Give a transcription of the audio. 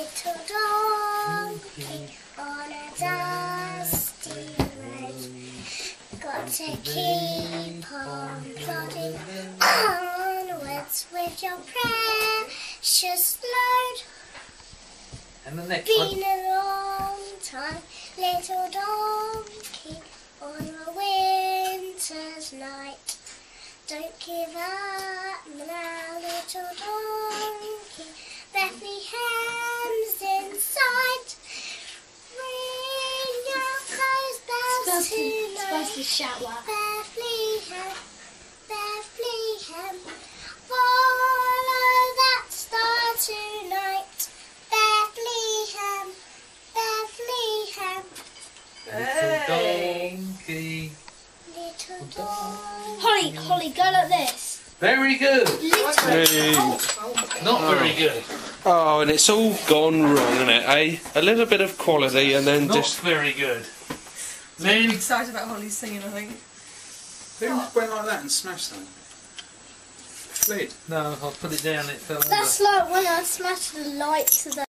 little donkey on a dusty road. Got to keep on plodding onwards with your precious load. And the next Been one. a long time, little donkey on a winter's night. Don't give up now, little donkey. Bethlehem's in sight. Ring out those bells tonight. Supposed to shout that. Bethlehem, Bethlehem. Follow that star tonight. Bethlehem, Bethlehem. Little donkey. Little donkey. Holly, go like this. Very good. Hey. Not very good. Oh, and it's all gone wrong, isn't it, eh? A little bit of quality and then Not just... very good. I'm Lynn. excited about Holly's singing, I think. Who went like that and smashed something? Fled. No, I'll put it down. It fell over. That's like when I smashed the light to the